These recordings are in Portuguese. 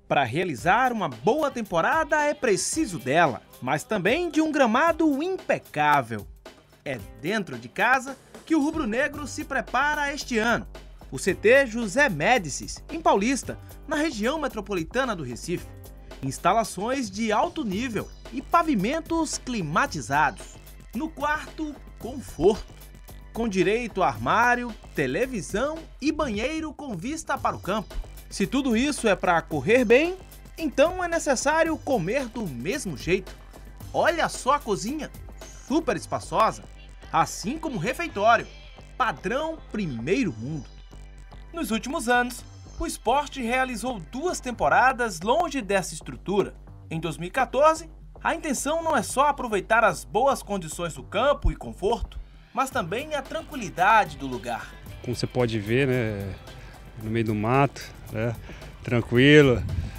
Para realizar uma boa temporada é preciso dela, mas também de um gramado impecável. É dentro de casa que o rubro-negro se prepara este ano. O CT José Médicis, em Paulista, na região metropolitana do Recife. Instalações de alto nível e pavimentos climatizados. No quarto, conforto, com direito a armário, televisão e banheiro com vista para o campo. Se tudo isso é para correr bem, então é necessário comer do mesmo jeito. Olha só a cozinha, super espaçosa, assim como o refeitório, padrão primeiro mundo. Nos últimos anos, o Sport realizou 2 temporadas longe dessa estrutura. Em 2014, a intenção não é só aproveitar as boas condições do campo e conforto, mas também a tranquilidade do lugar. Como você pode ver, né, no meio do mato, né, tranquilo,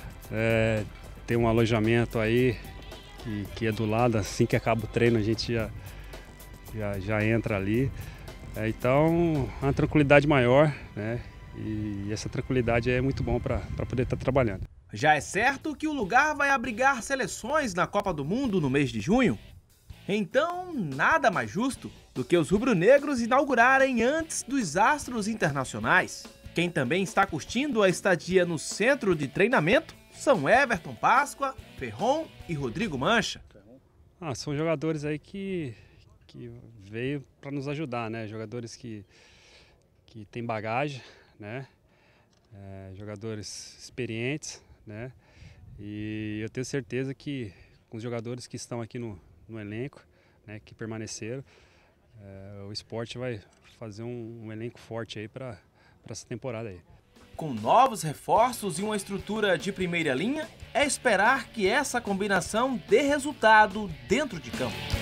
tem um alojamento aí que é do lado, assim que acaba o treino a gente já entra ali. Então, uma tranquilidade maior, né, e essa tranquilidade é muito bom para poder estar trabalhando. Já é certo que o lugar vai abrigar seleções na Copa do Mundo no mês de junho? Então, nada mais justo do que os rubro-negros inaugurarem antes dos astros internacionais. Quem também está curtindo a estadia no centro de treinamento são Everton Páscoa, Ferron e Rodrigo Mancha. São jogadores aí que veio para nos ajudar, né? Jogadores que têm bagagem, né? Jogadores experientes, né? E eu tenho certeza que com os jogadores que estão aqui no elenco, né, que permaneceram, o Sport vai fazer um elenco forte aí para essa temporada aí. Com novos reforços e uma estrutura de primeira linha, é esperar que essa combinação dê resultado dentro de campo.